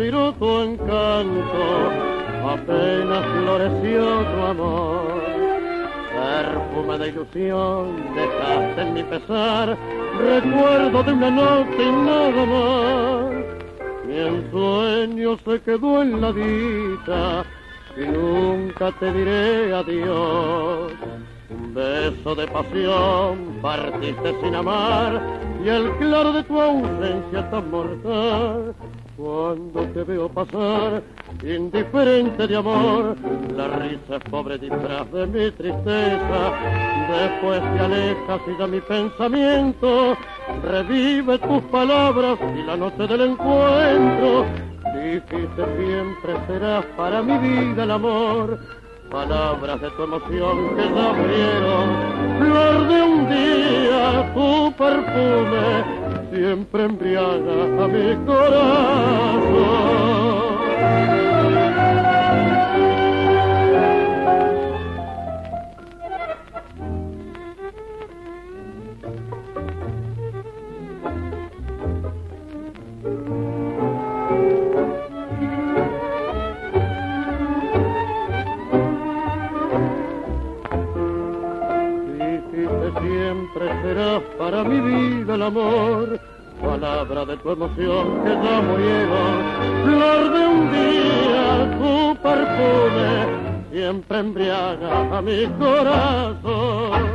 expiró tu encanto, apenas floreció tu amor. Perfume de ilusión dejaste en mi pesar, recuerdo de una noche y nada más. Y el sueño se quedó en la dicha y nunca te diré adiós. Un beso de pasión partiste sin amar y el claro de tu ausencia tan mortal. Cuando te veo pasar, indiferente de amor, la risa es pobre disfraz de mi tristeza. Después te alejas y ya mi pensamiento revive tus palabras y la noche del encuentro. Dijiste siempre serás para mi vida el amor. Palabras de tu emoción que ya murieron. Flor de un día, tu perfume siempre embriaga a mi corazón. Siempre serás para mi vida el amor, palabra de tu emoción que ya murieron. Flor de un día, tu perfume siempre embriaga a mi corazón.